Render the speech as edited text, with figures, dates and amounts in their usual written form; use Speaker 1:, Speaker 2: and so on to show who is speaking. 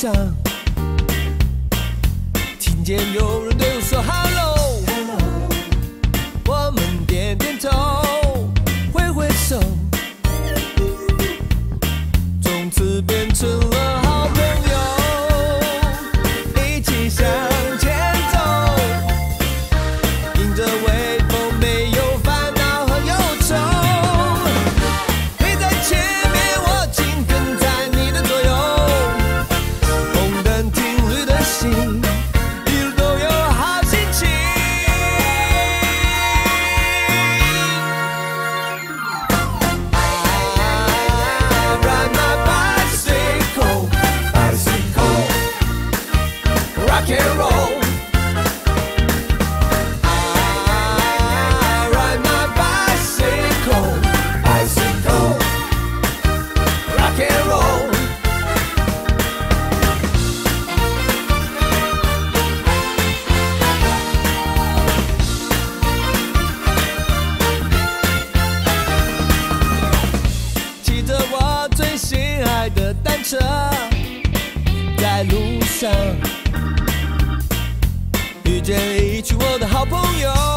Speaker 1: 上，听见有人对我说 Hello， 我们点点头，挥挥手，从此变成了好朋友，一起向前走，迎着微风，没有烦恼和忧愁。你在前面，我紧跟在你的左右，红灯停绿的心，一路都有好心情。I ride my bicycle, bicycle, rock and roll. I ride my bicycle, bicycle, rock and roll. 骑着我最心爱的单车，在路上遇见一群我的好朋友。